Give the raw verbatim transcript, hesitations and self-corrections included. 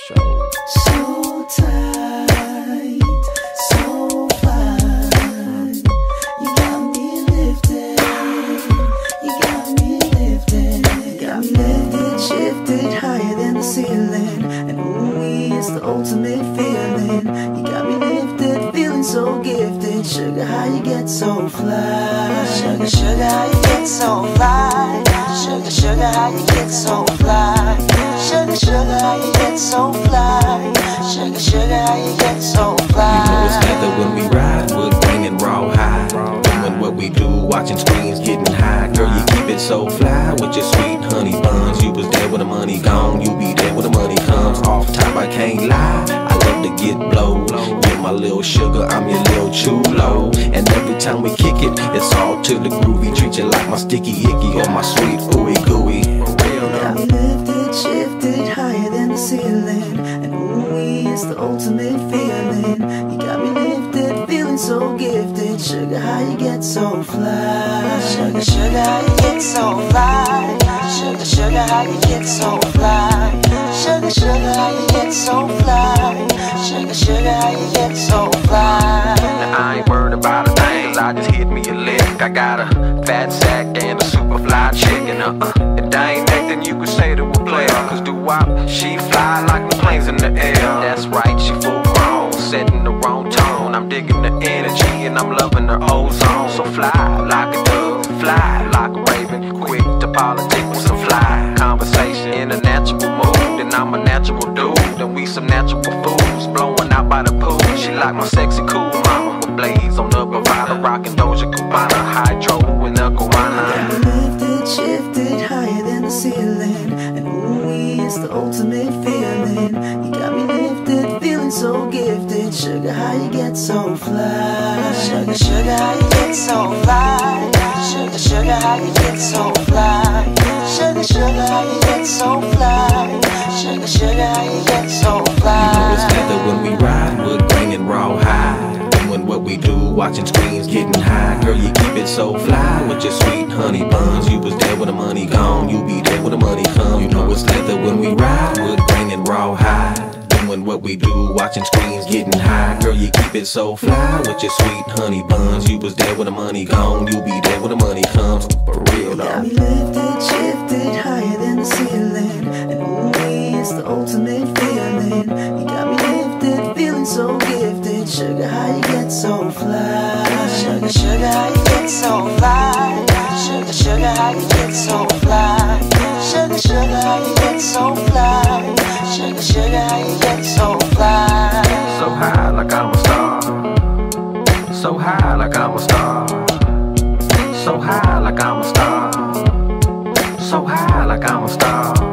show. So tight, so fine. You got me lifted, you got me lifted, you got me lifted, shifted higher than the ceiling. And ooh, it's the ultimate feeling. You got me lifted, feeling so gifted. Sugar, how you get so fly? Sugar, sugar, how you get so fly? Sugar, sugar, how you get so fly? Sugar, sugar, how you get so fly? Sugar, sugar, how you get so fly? You know it's leather when we ride, we're bringing raw high. Doing what we do, watching screens, getting high. Girl, you keep it so fly with your sweet honey buns. You was there when the money gone, you be there when the money comes. Off top, I can't lie, I love to get blowed. You're my little sugar, I'm your little chulo. And every time we kick it, it's all to the groovy. Treat you like my sticky icky or my sweet ooey gooey. Got me lifted, shifted higher than the ceiling. And ooh, it's the ultimate feeling. You got me lifted, feeling so gifted. Sugar, how you get so fly? Sugar, sugar, how you get so fly? Sugar, sugar, how you get so fly? Sugar, sugar, how you get so fly? Sugar, sugar, how you get so fly? Now I ain't worried about a thing, cause I just hit me a lick. I got a fat sack and a super fly chicken. Uh-uh. If that ain't nothing you could say to a player, cause do-wop, she fly like the planes in the air. That's right, she full grown, setting the wrong tone. I'm digging the energy and I'm loving her ozone. So fly like a dove, fly like a raven, quick to politic with some fly conversation in a natural mood. And I'm a natural dude, and we some natural fools blowing out by the pool. She like my sexy cool mama with blades on the bravado, rocking Doja Cubana, hydro in the guana. Got me lifted, shifted higher than the ceiling. And ooh, it's the ultimate feeling. You got me lifted, feeling so gifted. Sugar, how you get so fly? Sugar, sugar, how you get so fly? Sugar, sugar, how you get so fly? Sugar, sugar, how you get so fly? Sugar, sugar, how you get so fly? You know it's leather when we ride, we're bringing raw high. Doing what we do, watching screens, getting high. Girl, you keep it so fly with your sweet honey buns. You was there when the money gone, you be there when the money come. You know it's leather when we ride, we're bringing raw high. Doing what we do, watching screens, getting high. Girl, you keep it so fly with your sweet honey buns. You was there when the money gone, you be there when the money comes. For real though. Got me lifted, shifted higher than the ceiling. And ooh, it's the ultimate feeling. You got me lifted, feeling so gifted. Sugar, how you get so fly? Sugar, sugar, how you get so fly? Sugar, sugar, how you get so fly? Sugar, sugar, how you get so fly? Sugar, sugar, how you get so fly? So high like I'm a star, so high like I'm a star, so high like I'm a star, so high like I'm a star.